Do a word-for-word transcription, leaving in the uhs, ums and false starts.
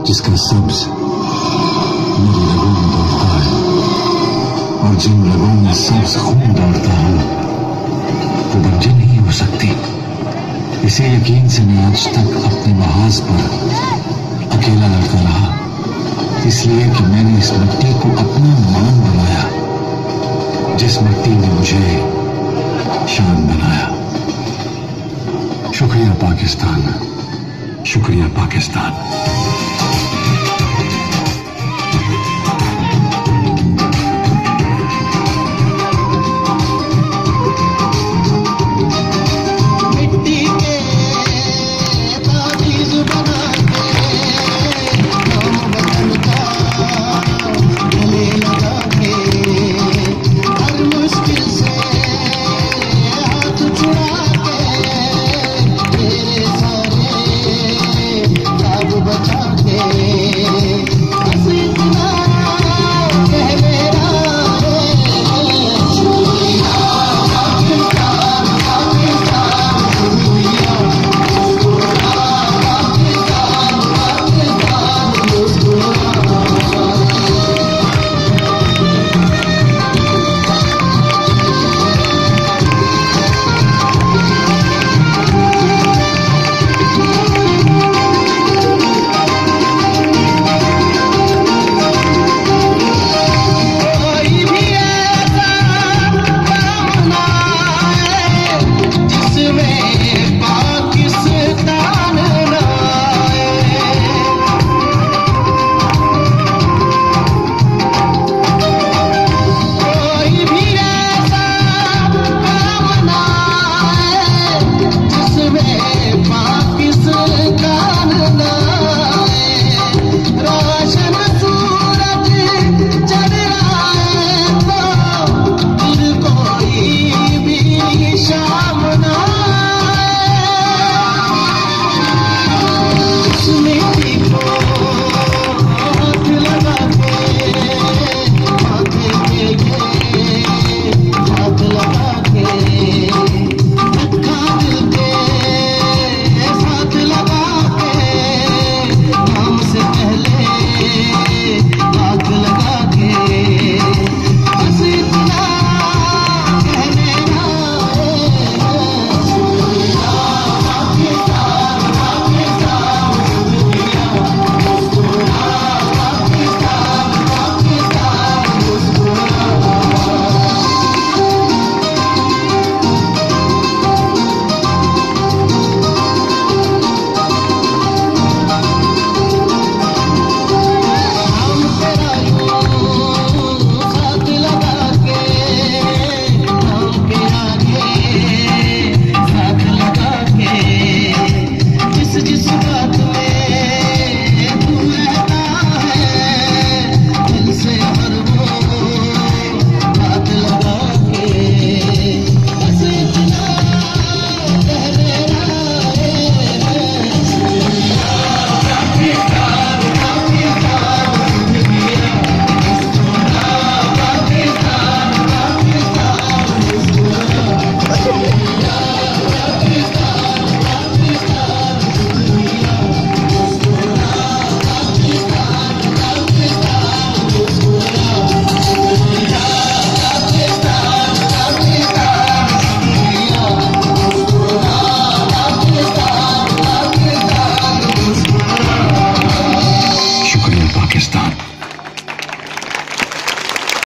जिसका सब्ज मेरी रगों में दौड़ता है, और जिन रगों में सब्ज खून दौड़ता है वो बंजर नहीं हो सकती। इसी यकीन से मैं आज तक अपने महाज पर अकेला लड़ता रहा, इसलिए कि मैंने इस मिट्टी को अपना मान बनाया, जिस मिट्टी ने मुझे शान बनाया। शुक्रिया पाकिस्तान, शुक्रिया पाकिस्तान।